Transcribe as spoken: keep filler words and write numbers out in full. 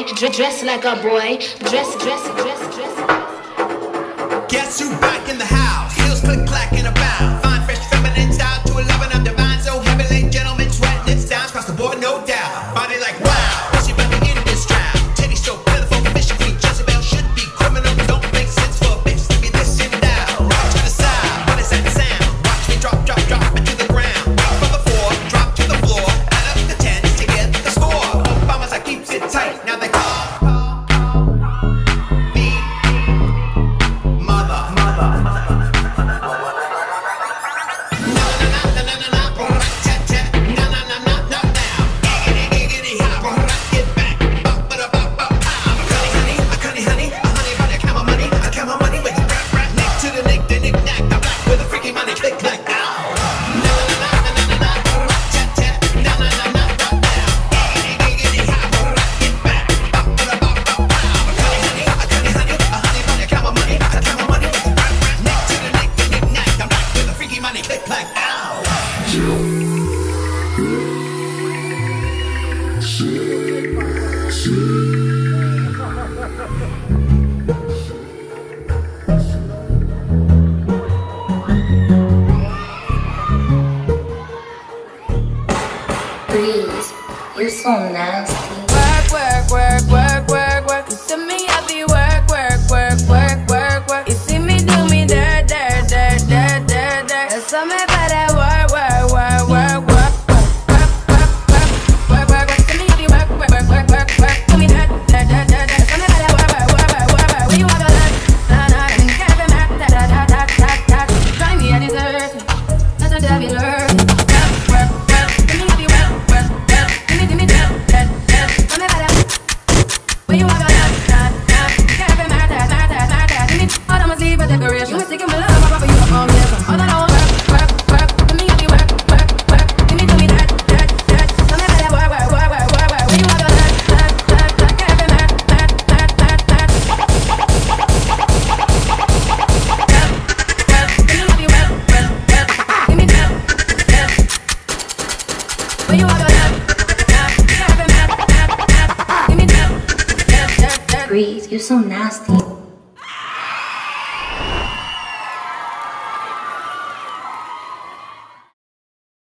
dress, dress like a boy, dress, dress, dress, dress. Guess who back in the house? Heels click clack in a bound. Fine, fresh, feminine style to eleven. I'm divine, so heavy, late gentlemen sweating it down. Across the board, no doubt. Body like wow, she about to get in this trap. Titty so pitiful, fishy queen Jezebel should be criminal. Don't make sense for a bitch to be this and that. Rock to the side, what is that sound? Watch me drop, drop, drop it to the ground. Wait for the four, drop to the floor. Add up the ten to get the score. Obama's I keeps it tight. Now they call me mother, mother, mother. Breeze, you're so nasty. Work, work, work, work, work, work. You see me, I be work, work, work, work, work, work. You see me do me dirt, dirt, dirt, dirt, dirt, dirt. There's something about that work, work, work, work, work, work, work, work, work, work, work. See me, I be work, work, work, work, work, work. Do me dirt, dirt, dirt, dirt, dirt. There's something about that work, work, work, work, work, work. When you walk along, nah, nah, and can't be mad, da, da, da, da, da, da. Try me, I deserve it. That's what I be learning. Decoration. You taking my love, I you up on me. All that I want, work, work, work. Let me have you work, work, work. Give me, do me that, that, that. Tell me about that work, work, work, work, work, work. When you walk on that, that, that, that. Can't be mad, mad, mad, mad, mad. Give me, have you work, work, work. Give me that, that. When you walk on that, that. Can't be mad, mad, mad. Give me that, that, that, that. Breeze, you're so nasty.